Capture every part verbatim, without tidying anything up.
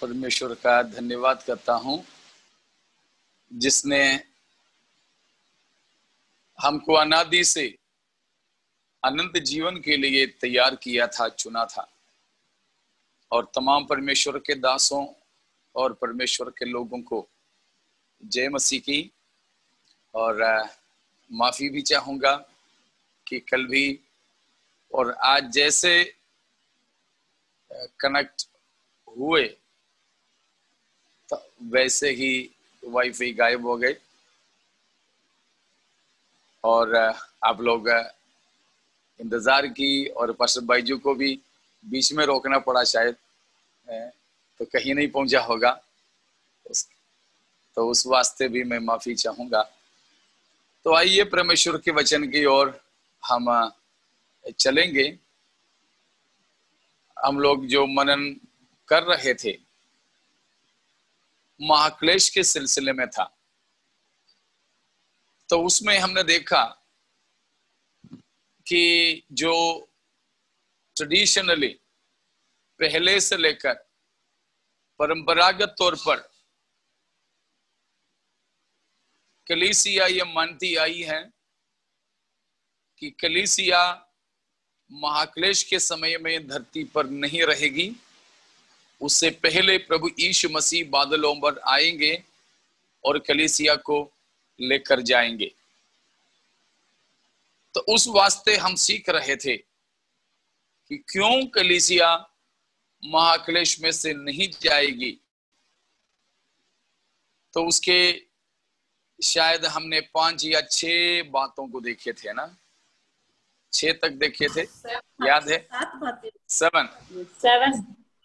परमेश्वर का धन्यवाद करता हूं जिसने हमको अनादि से अनंत जीवन के लिए तैयार किया था, चुना था। और तमाम परमेश्वर के दासों और परमेश्वर के लोगों को जय मसीह की। और माफी भी चाहूंगा कि कल भी और आज जैसे कनेक्ट हुए तो वैसे ही वाईफाई गायब हो गए और आप लोग इंतजार की और पास्टर बाईजू को भी बीच में रोकना पड़ा शायद, तो कहीं नहीं पहुंचा होगा, तो उस वास्ते भी मैं माफी चाहूंगा। तो आइए परमेश्वर के वचन की ओर हम चलेंगे। हम लोग जो मनन कर रहे थे महाक्लेश के सिलसिले में था, तो उसमें हमने देखा कि जो ट्रेडिशनली पहले से लेकर परंपरागत तौर पर कलीसिया ये मानती आई है कि कलीसिया महाक्लेश के समय में धरती पर नहीं रहेगी। उससे पहले प्रभु यीशु मसीह बादलों पर आएंगे और कलीसिया को लेकर जाएंगे। तो उस वास्ते हम सीख रहे थे कि क्यों कलीसिया महाक्लेश में से नहीं जाएगी। तो उसके शायद हमने पांच या छह बातों को देखे थे ना, छह तक देखे थे, याद है? सेवन सेवन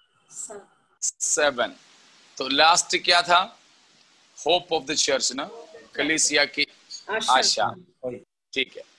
सेवन तो लास्ट क्या था? होप ऑफ द चर्च ना, कलीसिया की आशा। ठीक है,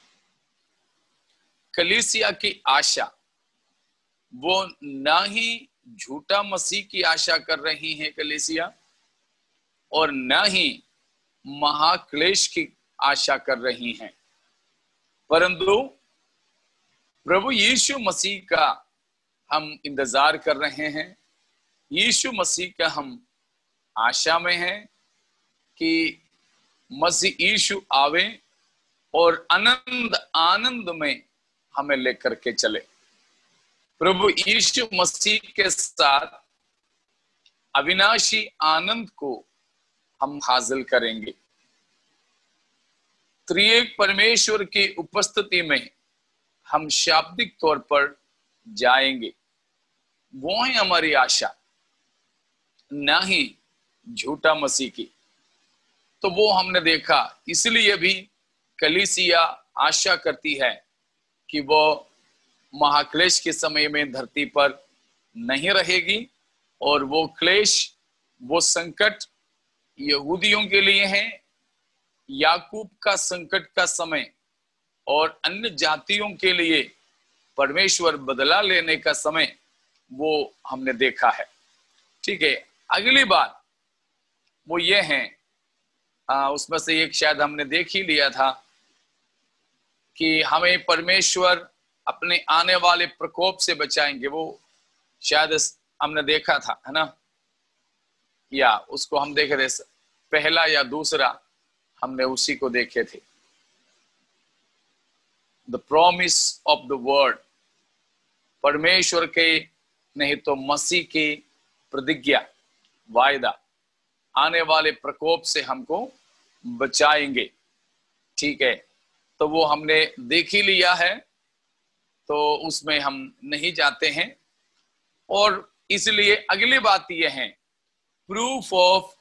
कलीसिया की आशा वो ना ही झूठा मसीह की आशा कर रही है कलीसिया, और ना ही महाक्लेश की आशा कर रही हैं, परंतु प्रभु यीशु मसीह का हम इंतजार कर रहे हैं। यीशु मसीह का हम आशा में हैं कि मसीह यीशु आवे और आनंद आनंद में हमें लेकर के चले। प्रभु यीशु मसीह के साथ अविनाशी आनंद को हम हासिल करेंगे। त्रिएक परमेश्वर की उपस्थिति में हम शाब्दिक तौर पर जाएंगे, वो है हमारी आशा, ना ही झूठा मसीह की। तो वो हमने देखा, इसलिए भी कलीसिया आशा करती है कि वो महाक्लेश के समय में धरती पर नहीं रहेगी, और वो क्लेश, वो संकट यहूदियों के लिए है, याकूब का संकट का समय, और अन्य जातियों के लिए परमेश्वर बदला लेने का समय, वो हमने देखा है। ठीक है, अगली बात वो ये है, आ, उसमें से एक शायद हमने देख ही लिया था कि हमें परमेश्वर अपने आने वाले प्रकोप से बचाएंगे। वो शायद हमने देखा था, है ना, या उसको हम देखे थे, पहला या दूसरा हमने उसी को देखे थे। The promise of the word, परमेश्वर के नहीं तो मसीह की प्रतिज्ञा, वायदा, आने वाले प्रकोप से हमको बचाएंगे। ठीक है, तो वो हमने देख ही लिया है, तो उसमें हम नहीं जाते हैं। और इसलिए अगली बात यह है, proof of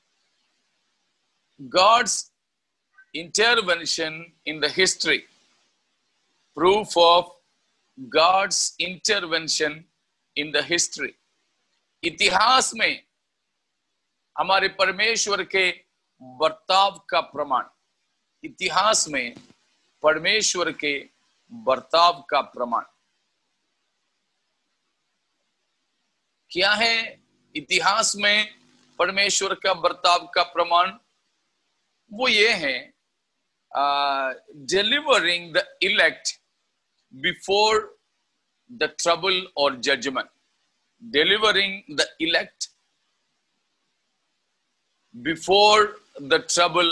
God's intervention in the history, proof of God's intervention in the history. इतिहास में हमारे परमेश्वर के बर्ताव का प्रमाण, इतिहास में परमेश्वर के बर्ताव का प्रमाण क्या है? इतिहास में परमेश्वर का बर्ताव का प्रमाण वो ये है, delivering the elect before the trouble और judgment, delivering the elect before the trouble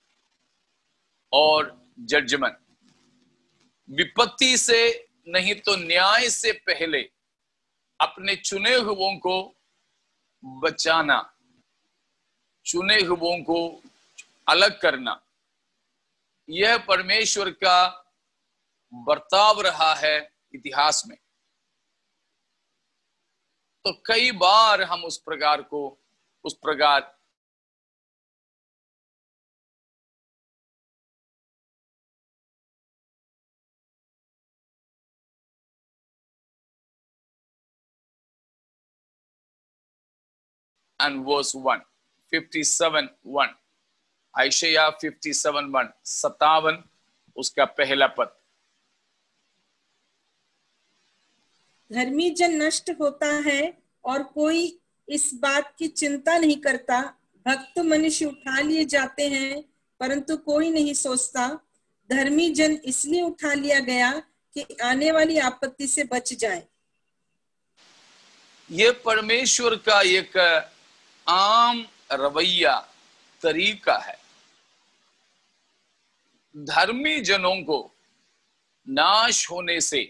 और जजमेंट, विपत्ति से नहीं तो न्याय से पहले अपने चुने हुओं को बचाना, चुने हुओं को अलग करना, यह परमेश्वर का बर्ताव रहा है इतिहास में। तो कई बार हम उस प्रकार को उस प्रकार and verse one, fifty-seven one, आयशया fifty-seven one, सत्तावन उसका पहला पद। धर्मी जन नष्ट होता है और कोई इस बात की चिंता नहीं करता, भक्त मनुष्य उठा लिए जाते हैं परंतु कोई नहीं सोचता। धर्मी जन इसलिए उठा लिया गया कि आने वाली आपत्ति से बच जाए। ये परमेश्वर का एक आम रवैया तरीका है, धर्मी जनों को नाश होने से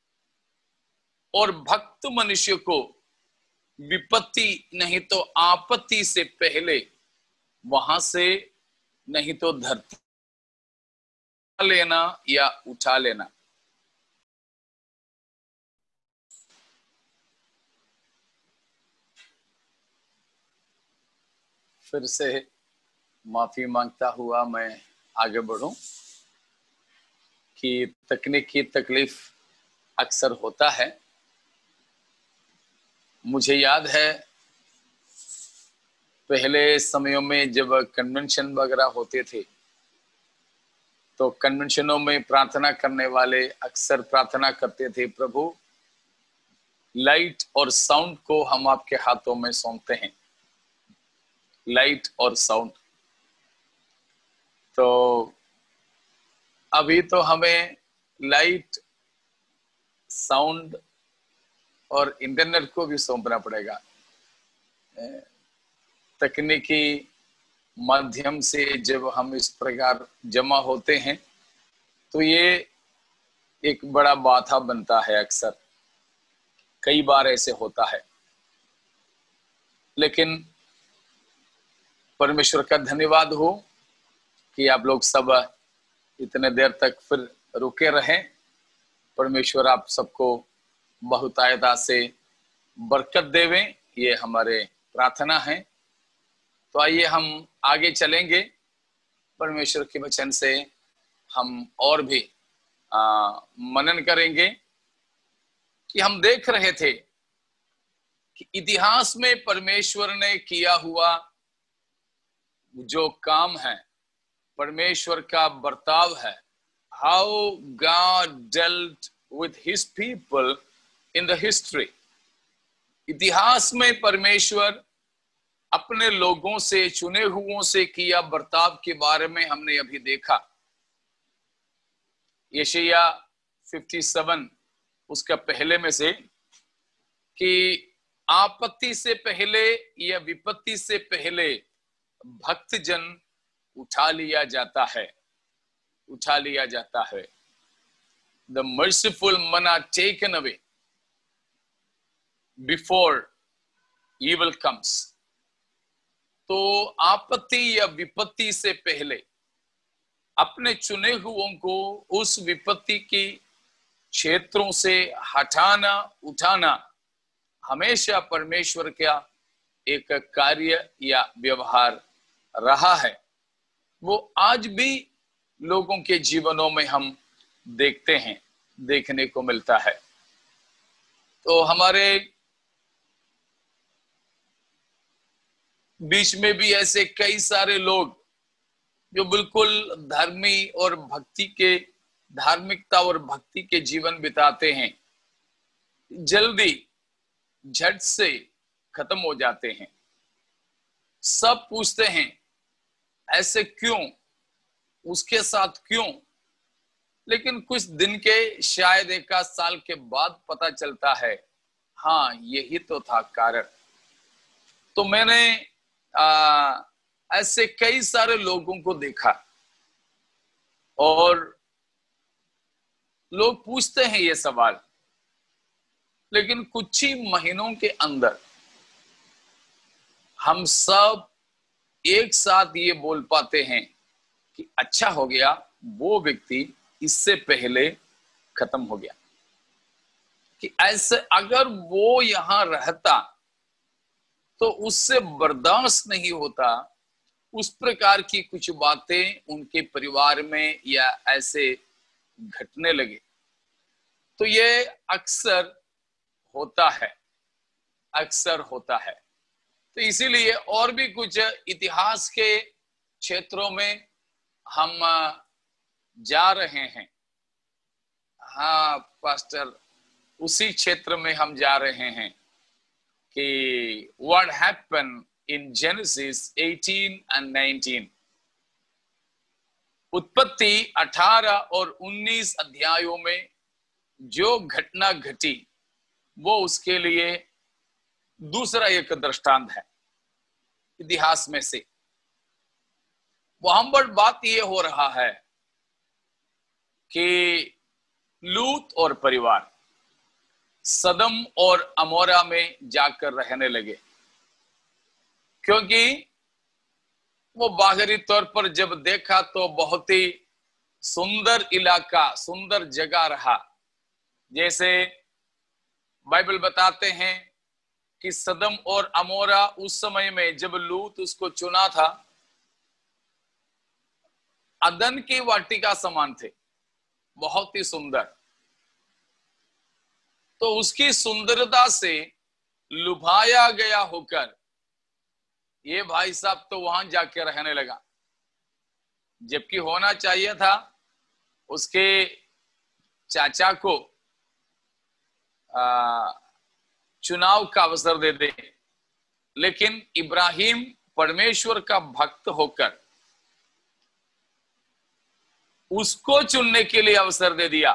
और भक्त मनुष्य को विपत्ति नहीं तो आपत्ति से पहले वहां से नहीं तो धरती लेना या उठा लेना। फिर से माफी मांगता हुआ मैं आगे बढ़ूं कि तकनीकी तकलीफ अक्सर होता है। मुझे याद है पहले समयों में जब कन्वेंशन वगैरह होते थे तो कन्वेंशनों में प्रार्थना करने वाले अक्सर प्रार्थना करते थे, प्रभु लाइट और साउंड को हम आपके हाथों में सौंपते हैं, लाइट और साउंड। तो अभी तो हमें लाइट, साउंड और इंटरनेट को भी सौंपना पड़ेगा। तकनीकी माध्यम से जब हम इस प्रकार जमा होते हैं तो ये एक बड़ा बाधा बनता है, अक्सर कई बार ऐसे होता है। लेकिन परमेश्वर का धन्यवाद हो कि आप लोग सब इतने देर तक फिर रुके रहें। परमेश्वर आप सबको बहुतायता से बरकत देवें, ये हमारे प्रार्थना है। तो आइए हम आगे चलेंगे, परमेश्वर के वचन से हम और भी आ, मनन करेंगे कि हम देख रहे थे कि इतिहास में परमेश्वर ने किया हुआ जो काम है, परमेश्वर का बर्ताव है, how God dealt with his people in the history. इतिहास में परमेश्वर अपने लोगों से, चुने हुओं से किया बर्ताव के बारे में हमने अभी देखा। यशायाह सत्तावन उसका पहले में से कि आपत्ति से पहले या विपत्ति से पहले भक्त जन उठा लिया जाता है, उठा लिया जाता है। The merciful men are taken away before evil comes। तो आपत्ति या विपत्ति से पहले अपने चुने हुओं को उस विपत्ति की क्षेत्रों से हटाना, उठाना हमेशा परमेश्वर का एक कार्य या व्यवहार रहा है। वो आज भी लोगों के जीवनों में हम देखते हैं, देखने को मिलता है। तो हमारे बीच में भी ऐसे कई सारे लोग जो बिल्कुल धर्मी और भक्ति के धार्मिकता और भक्ति के जीवन बिताते हैं, जल्दी झट से खत्म हो जाते हैं। सब पूछते हैं ऐसे क्यों, उसके साथ क्यों, लेकिन कुछ दिन के, शायद एक आध साल के बाद पता चलता है हाँ यही तो था कारण। तो मैंने आ, ऐसे कई सारे लोगों को देखा और लोग पूछते हैं ये सवाल, लेकिन कुछ ही महीनों के अंदर हम सब एक साथ ये बोल पाते हैं कि अच्छा हो गया वो व्यक्ति इससे पहले खत्म हो गया। कि ऐसे अगर वो यहां रहता तो उससे बर्दाश्त नहीं होता, उस प्रकार की कुछ बातें उनके परिवार में या ऐसे घटने लगे। तो ये अक्सर होता है, अक्सर होता है। तो इसीलिए और भी कुछ इतिहास के क्षेत्रों में हम जा रहे हैं। हाँ पास्टर, उसी क्षेत्र में हम जा रहे हैं कि what happened in Genesis eighteen and nineteen। उत्पत्ति अठारह और उन्नीस अध्यायों में जो घटना घटी वो उसके लिए दूसरा एक दृष्टांत है इतिहास में से। वहां पर बात यह हो रहा है कि लूत और परिवार सदम और अमोरा में जाकर रहने लगे, क्योंकि वो बाहरी तौर पर जब देखा तो बहुत ही सुंदर इलाका, सुंदर जगह रहा। जैसे बाइबल बताते हैं कि सदम और अमोरा उस समय में जब लूत उसको चुना था, अदन की वाटिका समान थे, बहुत ही सुंदर। तो उसकी सुंदरता से लुभाया गया होकर ये भाई साहब तो वहां जाके रहने लगा, जबकि होना चाहिए था उसके चाचा को आ, चुनाव का अवसर दे दे। लेकिन इब्राहिम परमेश्वर का भक्त होकर उसको चुनने के लिए अवसर दे दिया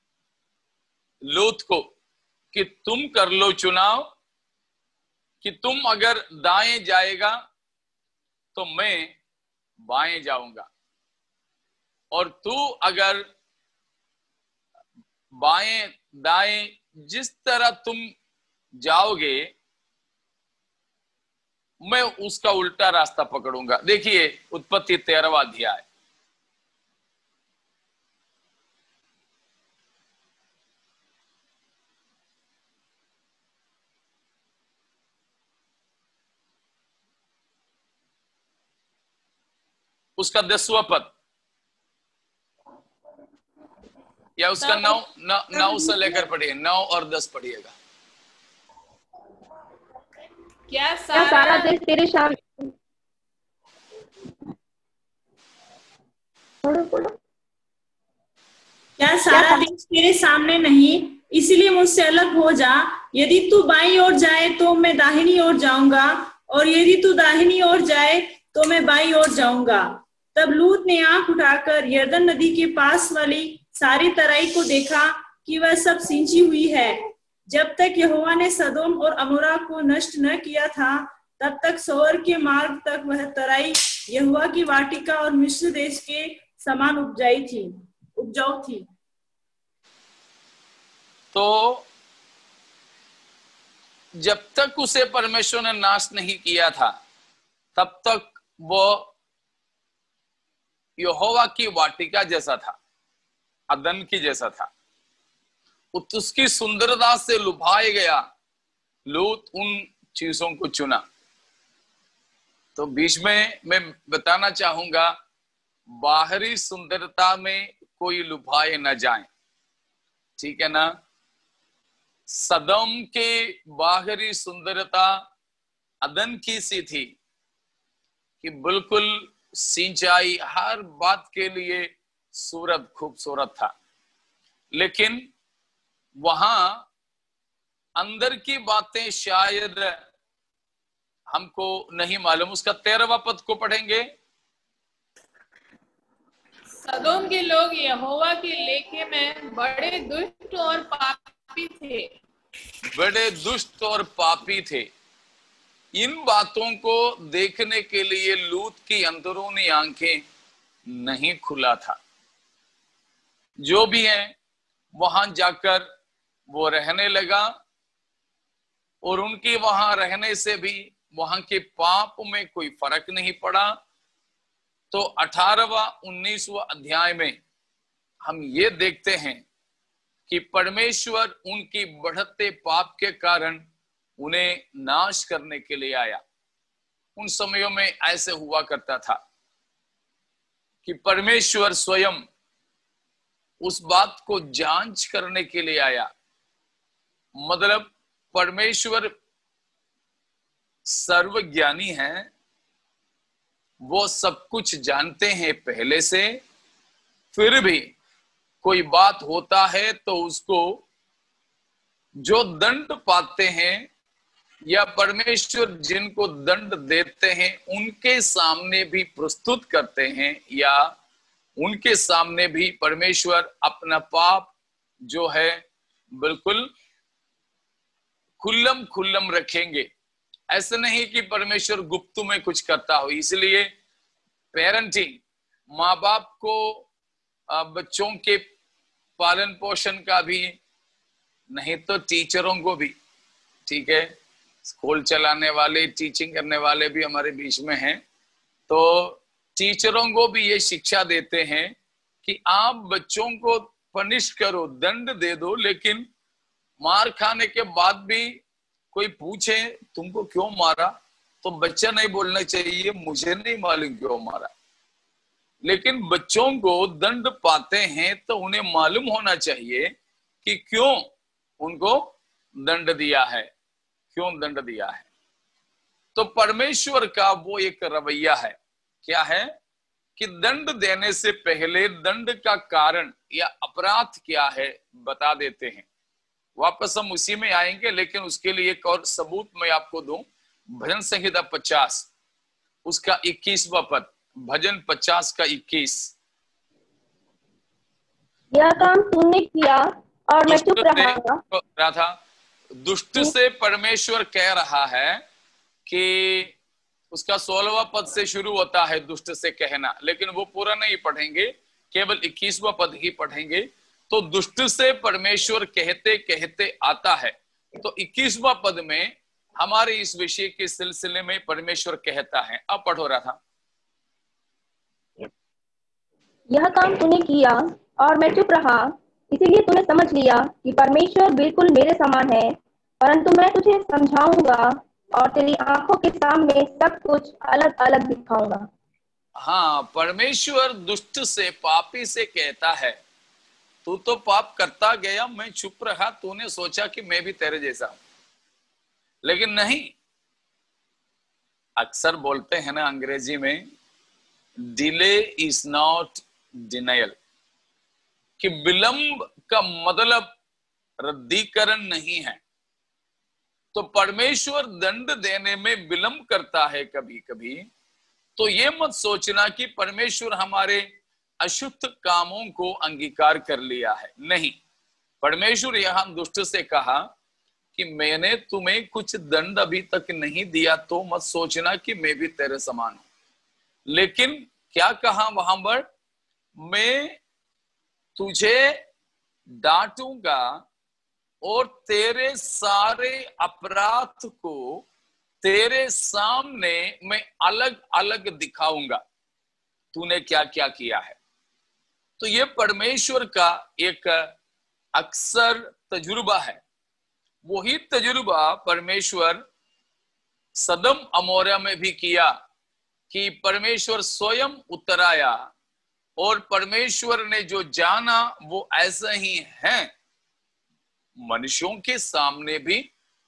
लूत को कि तुम कर लो चुनाव, कि तुम अगर दाएं जाएगा तो मैं बाएं जाऊंगा, और तू अगर बाएं दाएं जिस तरह तुम जाओगे मैं उसका उल्टा रास्ता पकड़ूंगा। देखिए उत्पत्ति तेरहवां अध्याय। उसका दसवां पद या उसका नौ नौ, नौ से लेकर पढ़िए, नौ और दस पढ़िएगा। क्या सारा देश तेरे सामने क्या सारा देश तेरे सामने नहीं, इसलिए मुझसे अलग हो जा। यदि तू बाईं ओर जाए तो मैं दाहिनी ओर जाऊंगा, और यदि तू दाहिनी ओर जाए तो मैं बाईं ओर जाऊंगा। तब लूत ने आंख उठाकर यरदन नदी के पास वाली सारी तराई को देखा कि वह सब सिंची हुई है। जब तक यहोवा ने सदोम और अमोरा को नष्ट न किया था, तब तक सोअर के मार्ग तक वह तराई यहोवा की वाटिका और मिस्र देश के समान उपजाई थी उपजाऊ थी। तो जब तक उसे परमेश्वर ने नाश नहीं किया था, तब तक वो यहोवा की वाटिका जैसा था, अदन की जैसा था। उसकी सुंदरता से लुभाए गया लूत उन चीजों को चुना। तो बीच में मैं बताना चाहूंगा, बाहरी सुंदरता में कोई लुभाए न जाए, ठीक है ना। सदम के बाहरी सुंदरता अदन की सी थी कि बिल्कुल सिंचाई हर बात के लिए सूरत खूबसूरत था, लेकिन वहां अंदर की बातें शायद हमको नहीं मालूम। उसका तेरहवां पद को पढ़ेंगे। सदोम के लोग यहोवा के लेखे में बड़े दुष्ट और पापी थे। बड़े दुष्ट और पापी थे। इन बातों को देखने के लिए लूत की अंदरूनी आंखें नहीं खुला था। जो भी है वहां जाकर वो रहने लगा, और उनके वहां रहने से भी वहां के पाप में कोई फर्क नहीं पड़ा। तो अठारहवां उन्नीसवां अध्याय में हम ये देखते हैं कि परमेश्वर उनकी बढ़ते पाप के कारण उन्हें नाश करने के लिए आया। उन समयों में ऐसे हुआ करता था कि परमेश्वर स्वयं उस बात को जांच करने के लिए आया। मतलब परमेश्वर सर्वज्ञानी है, वो सब कुछ जानते हैं पहले से, फिर भी कोई बात होता है तो उसको जो दंड पाते हैं या परमेश्वर जिनको दंड देते हैं उनके सामने भी प्रस्तुत करते हैं, या उनके सामने भी परमेश्वर अपना पाप जो है बिल्कुल खुल्लम खुल्लम रखेंगे। ऐसे नहीं कि परमेश्वर गुप्त में कुछ करता हो। इसलिए पेरेंटिंग, माँ बाप को बच्चों के पालन पोषण का भी, नहीं तो टीचरों को भी, ठीक है, स्कूल चलाने वाले, टीचिंग करने वाले भी हमारे बीच में हैं, तो टीचरों को भी ये शिक्षा देते हैं कि आप बच्चों को पनिश करो, दंड दे दो, लेकिन मार खाने के बाद भी कोई पूछे तुमको क्यों मारा, तो बच्चा नहीं बोलना चाहिए मुझे नहीं मालूम क्यों मारा। लेकिन बच्चों को दंड पाते हैं तो उन्हें मालूम होना चाहिए कि क्यों उनको दंड दिया है, क्यों दंड दिया है। तो परमेश्वर का वो एक रवैया है, क्या है कि दंड देने से पहले दंड का कारण या अपराध क्या है बता देते हैं। वापस हम उसी में आएंगे, लेकिन उसके लिए एक और सबूत मैं आपको दूं। भजन संहिता पचास उसका इक्कीसवां पद, भजन पचास का इक्कीस। यह काम तूने किया और मैं चुप रहा था। दुष्ट से परमेश्वर कह रहा है कि उसका सोलहवां पद से शुरू होता है दुष्ट से कहना, लेकिन वो पूरा नहीं पढ़ेंगे, केवल इक्कीसवां पद ही पढ़ेंगे। तो दुष्ट से परमेश्वर कहते कहते आता है। तो इक्कीसवां पद में हमारे इस विषय के सिलसिले में परमेश्वर कहता है। अब पढ़ो रहा था। यह काम तूने किया और मैं चुप रहा, इसीलिए तूने समझ लिया कि परमेश्वर बिल्कुल मेरे समान है, परंतु मैं तुझे समझाऊंगा और तेरी आंखों के सामने सब कुछ अलग अलग दिखाऊंगा। हाँ, परमेश्वर दुष्ट से, पापी से कहता है तू तो पाप करता गया, मैं चुप रहा, तूने सोचा कि मैं भी तेरे जैसा हूं। लेकिन नहीं, अक्सर बोलते हैं ना अंग्रेजी में, डिले इज नॉट डिनायल, कि विलंब का मतलब रद्दीकरण नहीं है। तो परमेश्वर दंड देने में विलंब करता है कभी कभी, तो ये मत सोचना कि परमेश्वर हमारे अशुद्ध कामों को अंगीकार कर लिया है। नहीं, परमेश्वर यहां दुष्ट से कहा कि मैंने तुम्हें कुछ दंड अभी तक नहीं दिया, तो मत सोचना कि मैं भी तेरे समान हूं। लेकिन क्या कहा वहां पर, मैं तुझे डांटूंगा और तेरे सारे अपराध को तेरे सामने मैं अलग अलग दिखाऊंगा, तूने क्या क्या किया है। तो ये परमेश्वर का एक अक्सर तजुर्बा है। वही तजुर्बा परमेश्वर सदम अमोरा में भी किया कि परमेश्वर स्वयं उतर आया और परमेश्वर ने जो जाना वो ऐसा ही है, मनुष्यों के सामने भी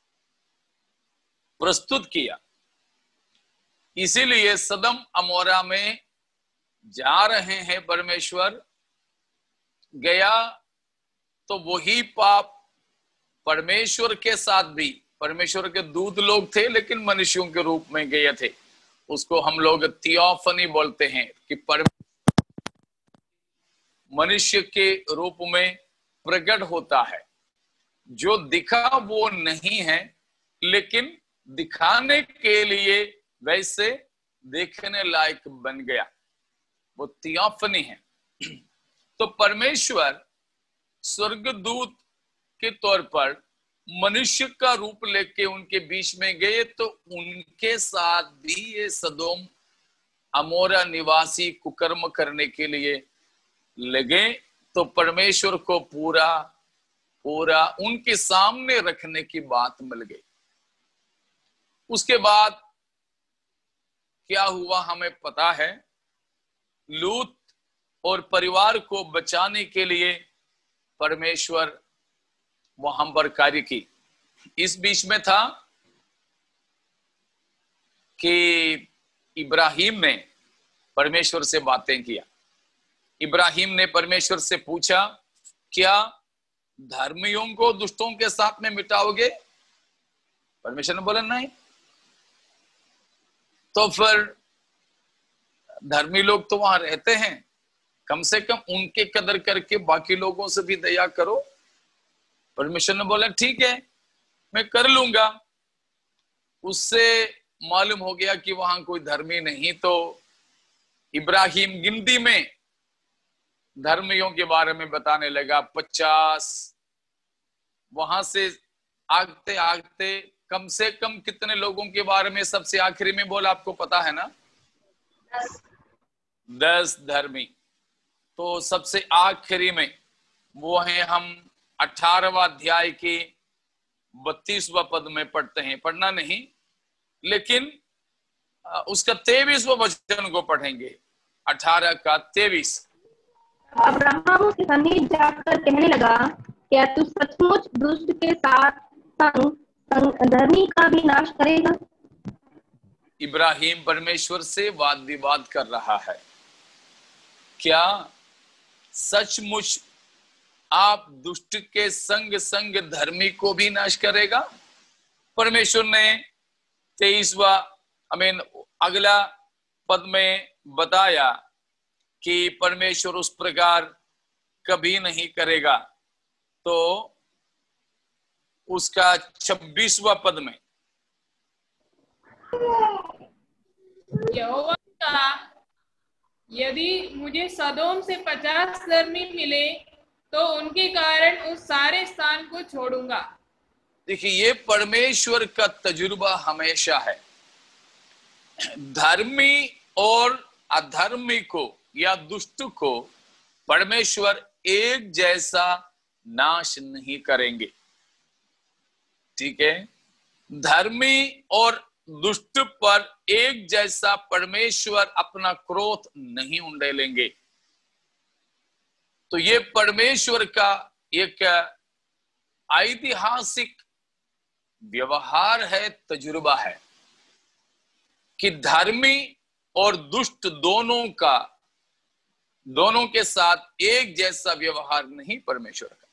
प्रस्तुत किया। इसीलिए सदम अमोरा में जा रहे हैं परमेश्वर, गया तो वही पाप परमेश्वर के साथ भी, परमेश्वर के दूत लोग थे लेकिन मनुष्यों के रूप में गए थे। उसको हम लोग थियोफनी बोलते हैं कि परमेश्वर मनुष्य के रूप में प्रकट होता है। जो दिखा वो नहीं है, लेकिन दिखाने के लिए वैसे देखने लायक बन गया। वो थियोफनी है। तो परमेश्वर स्वर्गदूत के तौर पर मनुष्य का रूप लेके उनके बीच में गए, तो उनके साथ भी ये सदोम अमोरा निवासी कुकर्म करने के लिए लगे। तो परमेश्वर को पूरा पूरा उनके सामने रखने की बात मिल गई। उसके बाद क्या हुआ हमें पता है। लूत और परिवार को बचाने के लिए परमेश्वर वहां पर कार्य की। इस बीच में था कि इब्राहिम ने परमेश्वर से बातें किया। इब्राहिम ने परमेश्वर से पूछा, क्या धर्मियों को दुष्टों के साथ में मिटाओगे? परमेश्वर ने बोला नहीं। तो फिर धर्मी लोग तो वहां रहते हैं, कम से कम उनके कदर करके बाकी लोगों से भी दया करो। परमेश्वर ने बोला ठीक है, मैं कर लूंगा। उससे मालूम हो गया कि वहां कोई धर्मी नहीं। तो इब्राहिम गिनती में धर्मियों के बारे में बताने लगा। पचास वहां से आगते आगते कम से कम कितने लोगों के बारे में सबसे आखिरी में बोला, आपको पता है ना? दस, दस धर्मी। तो सबसे आखिरी में वो है, हम अठारहवां अध्याय की बत्तीसवां पद में पढ़ते हैं। पढ़ना नहीं, लेकिन उसका तेईसवां वचन को पढ़ेंगे। अठारह का तेईस। अब्राहम उसके समीप जाकर कहने लगा, क्या तू सचमुच दुष्ट के साथ संग संग धर्मी का भी नाश करेगा? इब्राहिम परमेश्वर से वाद विवाद कर रहा है। क्या सचमुच आप दुष्ट के संग संग धर्मी को भी नाश करेगा? परमेश्वर ने तेईसवा आई मीन अगला पद में बताया कि परमेश्वर उस प्रकार कभी नहीं करेगा। तो उसका छब्बीसवां पद में यहोवा का, यदि मुझे सदोम से पचास धर्मी मिले तो उनके कारण उस सारे स्थान को छोड़ूंगा। देखिए, ये परमेश्वर का तजुर्बा हमेशा है। धर्मी और अधर्मी को या दुष्ट को परमेश्वर एक जैसा नाश नहीं करेंगे। ठीक है, धर्मी और दुष्ट पर एक जैसा परमेश्वर अपना क्रोध नहीं उंडेलेंगे। तो ये परमेश्वर का एक ऐतिहासिक व्यवहार है, तजुर्बा है कि धर्मी और दुष्ट दोनों का दोनों के साथ एक जैसा व्यवहार नहीं परमेश्वर का,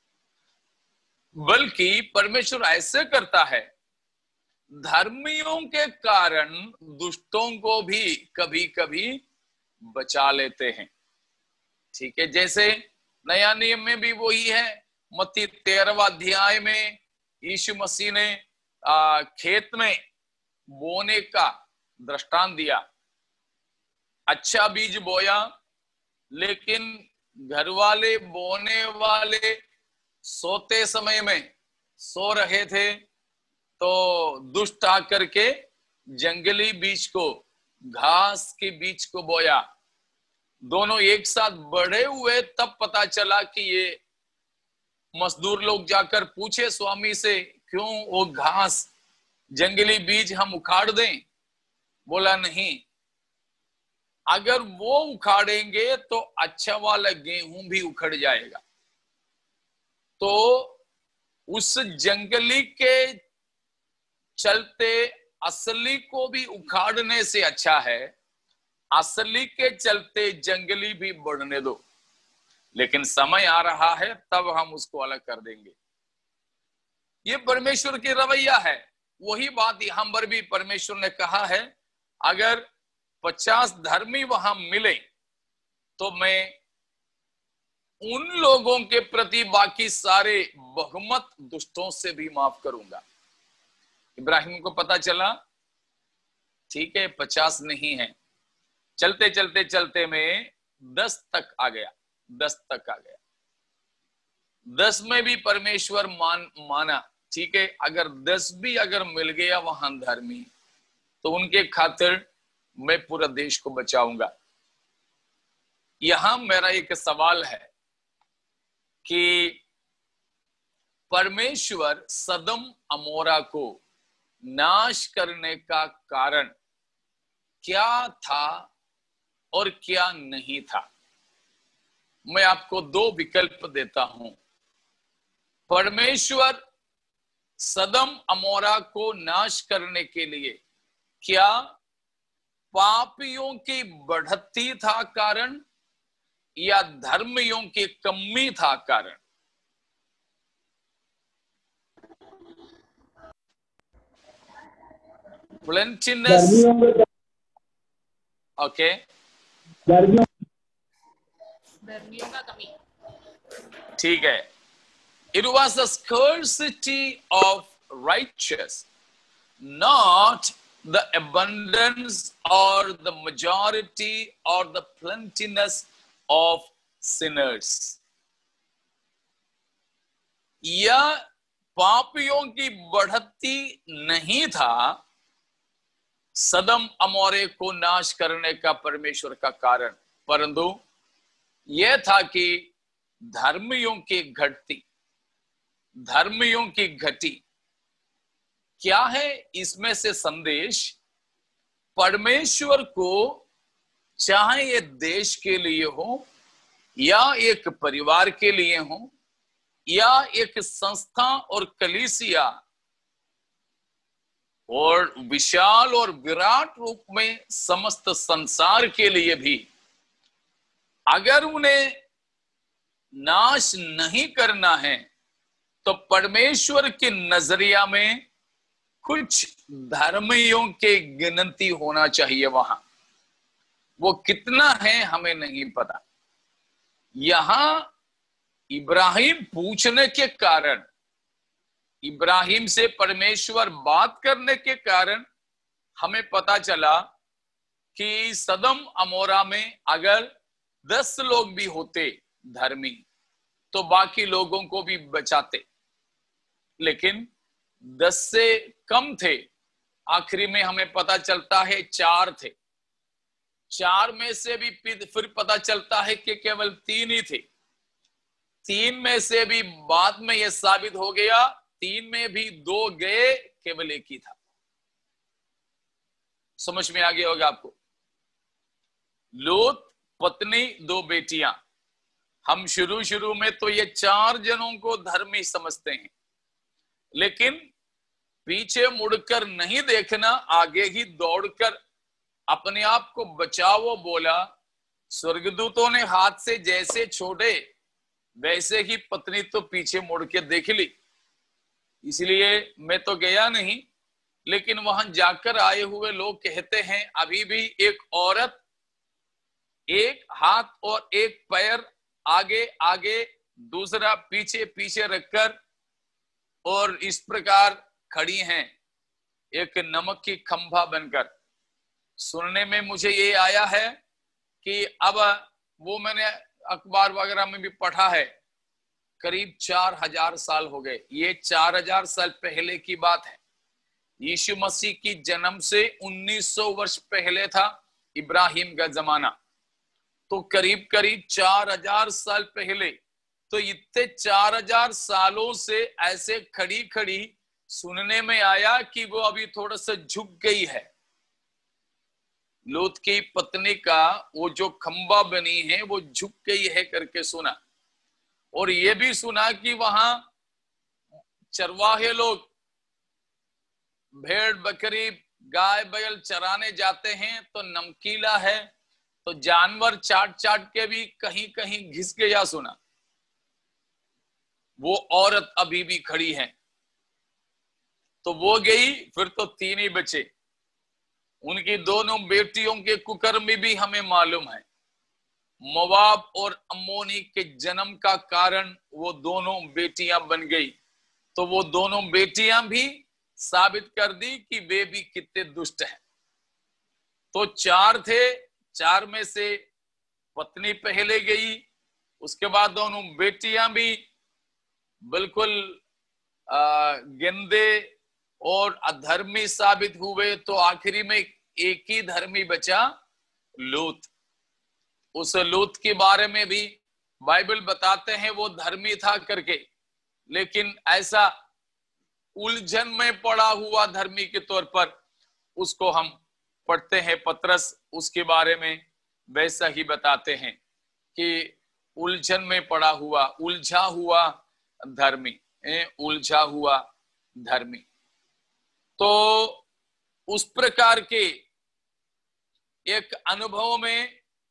बल्कि परमेश्वर ऐसे करता है, धर्मियों के कारण दुष्टों को भी कभी कभी बचा लेते हैं। ठीक है, जैसे नया नियम में भी वही है। मत्ती तेरहवां अध्याय में यीशु मसीह ने आ, खेत में बोने का दृष्टांत दिया। अच्छा बीज बोया, लेकिन घर वाले बोने वाले सोते समय में सो रहे थे, तो दुष्ट आकर के जंगली बीज को, घास के बीज को बोया। दोनों एक साथ बढ़े हुए, तब पता चला कि ये मजदूर लोग जाकर पूछे स्वामी से, क्यों वो घास जंगली बीज हम उखाड़ दें? बोला नहीं, अगर वो उखाड़ेंगे तो अच्छा वाला गेहूं भी उखड़ जाएगा। तो उस जंगली के चलते असली को भी उखाड़ने से अच्छा है, असली के चलते जंगली भी बढ़ने दो। लेकिन समय आ रहा है, तब हम उसको अलग कर देंगे। ये परमेश्वर की रवैया है। वही बात यहां पर भी परमेश्वर ने कहा है, अगर पचास धर्मी वहां मिले तो मैं उन लोगों के प्रति बाकी सारे बहुमत दुष्टों से भी माफ करूंगा। इब्राहिम को पता चला ठीक है पचास नहीं है, चलते चलते चलते में दस तक आ गया, दस तक आ गया। दस में भी परमेश्वर मान माना, ठीक है, अगर दस भी अगर मिल गया वहां धर्मी, तो उनके खातिर मैं पूरा देश को बचाऊंगा। यहां मेरा एक सवाल है कि परमेश्वर सदम अमोरा को नाश करने का कारण क्या था और क्या नहीं था। मैं आपको दो विकल्प देता हूं। परमेश्वर सदम अमोरा को नाश करने के लिए क्या पापियों की बढ़ती था कारण या धर्मियों की कमी था कारण? Plentiness, ओके, धर्मियों का कमी, ठीक है। It was the scarcity of righteous, not the abundance or the majority or the plentiness of sinners. यह पापियों की बढ़ती नहीं था सदम अमोरे को नाश करने का परमेश्वर का कारण, परंतु यह था कि धर्मियों की घटती, धर्मियों की घटी। क्या है इसमें से संदेश? परमेश्वर को चाहे ये देश के लिए हो या एक परिवार के लिए हो या एक संस्था और कलीसिया और विशाल और विराट रूप में समस्त संसार के लिए भी, अगर उन्हें नाश नहीं करना है तो परमेश्वर के नजरिया में कुछ धर्मियों के गिनती होना चाहिए वहां। वो कितना है हमें नहीं पता। यहां इब्राहिम पूछने के कारण, इब्राहिम से परमेश्वर बात करने के कारण हमें पता चला कि सदम अमोरा में अगर दस लोग भी होते धर्मी तो बाकी लोगों को भी बचाते, लेकिन दस से कम थे। आखिरी में हमें पता चलता है चार थे, चार में से भी फिर पता चलता है कि केवल तीन ही थे। तीन में से भी बाद में यह साबित हो गया, तीन में भी दो गए, केवल एक ही था। समझ में आ गया होगा आपको। लोत, पत्नी, दो बेटियां। हम शुरू शुरू में तो ये चार जनों को धर्मी समझते हैं, लेकिन पीछे मुड़कर नहीं देखना, आगे ही दौड़कर अपने आप को बचाओ बोला। स्वर्गदूतों ने हाथ से जैसे छोड़े वैसे ही पत्नी तो पीछे मुड़ के देख ली। इसलिए मैं तो गया नहीं, लेकिन वहां जाकर आए हुए लोग कहते हैं अभी भी एक औरत एक हाथ और एक पैर आगे आगे दूसरा पीछे पीछे रखकर और इस प्रकार खड़ी हैं, एक नमक की खंभा बनकर। सुनने में मुझे ये आया है कि अब वो मैंने अखबार वगैरह में भी पढ़ा है, करीब चार हजार साल हो गए। ये चार हजार साल पहले की बात है। यीशु मसीह की जन्म से उन्नीस सौ वर्ष पहले था इब्राहिम का जमाना, तो करीब करीब चार हजार साल पहले। तो इतने चार हजार सालों से ऐसे खड़ी खड़ी सुनने में आया कि वो अभी थोड़ा सा झुक गई है। लोत की पत्नी का वो जो खंबा बनी है वो झुक गई है करके सुना। और ये भी सुना कि वहां चरवाहे लोग भेड़ बकरी गाय बैल चराने जाते हैं, तो नमकीला है तो जानवर चाट चाट के भी कहीं कहीं घिस गया सुना। वो औरत अभी भी खड़ी है, तो वो गई, फिर तो तीन ही बचे। उनकी दोनों बेटियों के कुकर्म भी हमें मालूम है। मोवाब और अम्मोनी के जन्म का कारण वो दोनों बेटियां बन गई। तो वो दोनों बेटियां भी साबित कर दी कि वे भी कितने दुष्ट हैं। तो चार थे, चार में से पत्नी पहले गई, उसके बाद दोनों बेटियां भी बिल्कुल गंदे और अधर्मी साबित हुए। तो आखिरी में एक ही धर्मी बचा, लूत। उस लूत के बारे में भी बाइबल बताते हैं वो धर्मी था करके, लेकिन ऐसा उलझन में पड़ा हुआ धर्मी के तौर पर उसको हम पढ़ते हैं। पतरस उसके बारे में वैसा ही बताते हैं कि उलझन में पड़ा हुआ, उलझा हुआ धर्मी, उलझा हुआ धर्मी। तो उस प्रकार के एक अनुभव में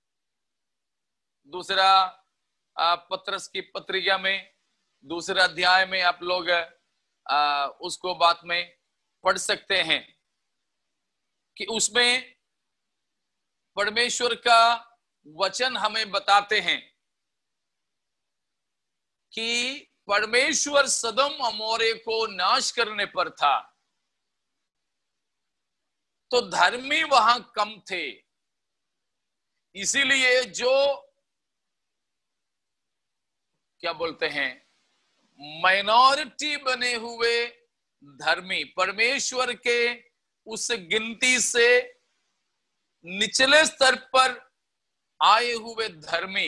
दूसरा पतरस की पत्रिका में दूसरा अध्याय में आप लोग आ, उसको बाद में पढ़ सकते हैं कि उसमें परमेश्वर का वचन हमें बताते हैं कि परमेश्वर सदम अमोरे को नाश करने पर था, तो धर्मी वहां कम थे। इसीलिए जो क्या बोलते हैं माइनॉरिटी बने हुए धर्मी, परमेश्वर के उस गिनती से निचले स्तर पर आए हुए धर्मी,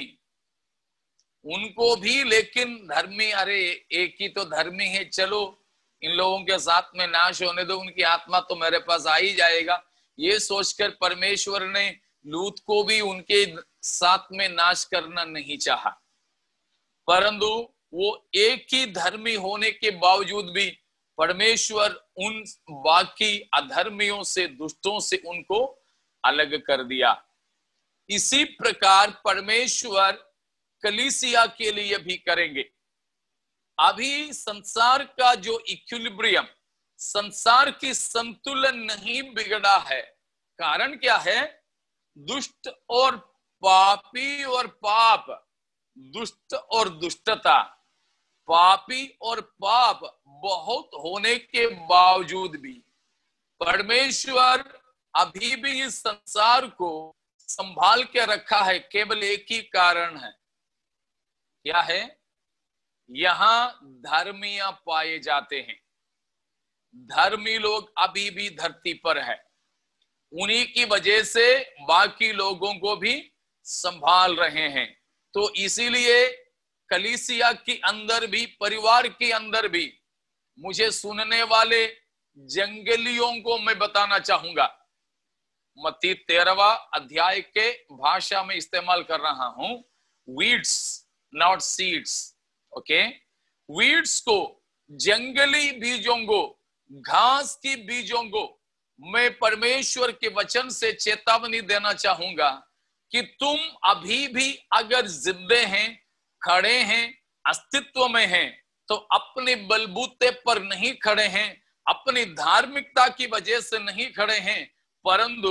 उनको भी, लेकिन धर्मी, अरे एक ही तो धर्मी है, चलो इन लोगों के साथ में नाश होने दो, उनकी आत्मा तो मेरे पास आ ही जाएगा, ये सोचकर परमेश्वर ने लूत को भी उनके साथ में नाश करना नहीं चाहा। परंतु वो एक ही धर्मी होने के बावजूद भी परमेश्वर उन बाकी अधर्मियों से, दुष्टों से उनको अलग कर दिया। इसी प्रकार परमेश्वर कलीसिया के लिए भी करेंगे। अभी संसार का जो इक्विलिब्रियम, संसार की संतुलन नहीं बिगड़ा है। कारण क्या है? दुष्ट और पापी और पाप, दुष्ट और दुष्टता, पापी और पाप बहुत होने के बावजूद भी परमेश्वर अभी भी इस संसार को संभाल के रखा है। केवल एक ही कारण है, क्या है? यहां धर्मियां पाए जाते हैं। धर्मी लोग अभी भी धरती पर है, उन्हीं की वजह से बाकी लोगों को भी संभाल रहे हैं। तो इसीलिए कलीसिया के अंदर भी, परिवार के अंदर भी, मुझे सुनने वाले जंगलियों को मैं बताना चाहूंगा, मत्ती तेरहवां अध्याय के भाषा में इस्तेमाल कर रहा हूं, weeds not seeds, okay. Weeds को, जंगली बीजों को, घास की बीजों को मैं परमेश्वर के वचन से चेतावनी देना चाहूंगा कि तुम अभी भी अगर जिंदे हैं, खड़े हैं, अस्तित्व में हैं, तो अपने बलबूते पर नहीं खड़े हैं, अपनी धार्मिकता की वजह से नहीं खड़े हैं, परंतु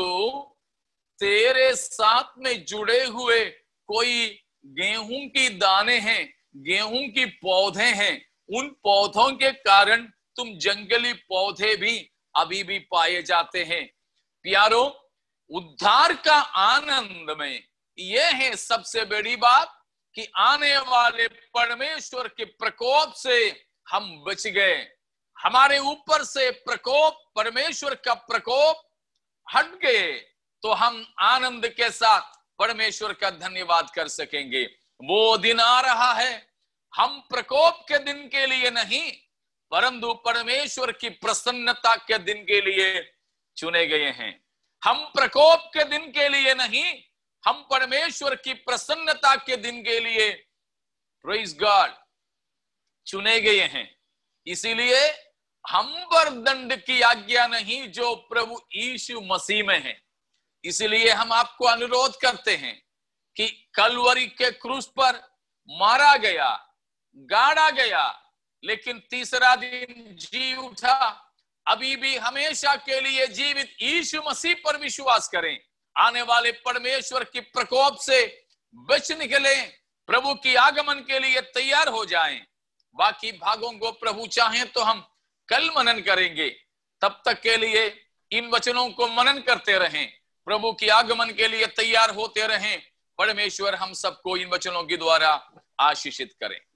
तेरे साथ में जुड़े हुए कोई गेहूं की दाने हैं, गेहूं की पौधे हैं, उन पौधों के कारण तुम जंगली पौधे भी अभी भी पाए जाते हैं। प्यारो, उद्धार का आनंद में यह है सबसे बड़ी बात कि आने वाले परमेश्वर के प्रकोप से हम बच गए। हमारे ऊपर से प्रकोप, परमेश्वर का प्रकोप हट गए, तो हम आनंद के साथ परमेश्वर का धन्यवाद कर सकेंगे। वो दिन आ रहा है, हम प्रकोप के दिन के लिए नहीं, परंतु परमेश्वर की प्रसन्नता के दिन के लिए चुने गए हैं। हम प्रकोप के दिन के लिए नहीं, हम परमेश्वर की प्रसन्नता के दिन के लिए, प्रेज गॉड, चुने गए हैं। इसीलिए हम पर दंड की आज्ञा नहीं जो प्रभु यीशु मसीह में है। इसलिए हम आपको अनुरोध करते हैं कि कलवरी के क्रूस पर मारा गया, गाड़ा गया, लेकिन तीसरा दिन जी उठा। अभी भी हमेशा के लिए जीवित यीशु मसीह पर विश्वास करें। आने वाले परमेश्वर के प्रकोप से बच निकले, प्रभु की आगमन के लिए तैयार हो जाएं। बाकी भागों को प्रभु चाहे तो हम कल मनन करेंगे। तब तक के लिए इन वचनों को मनन करते रहें, प्रभु के आगमन के लिए तैयार होते रहें। परमेश्वर हम सबको इन वचनों के द्वारा आशीषित करें।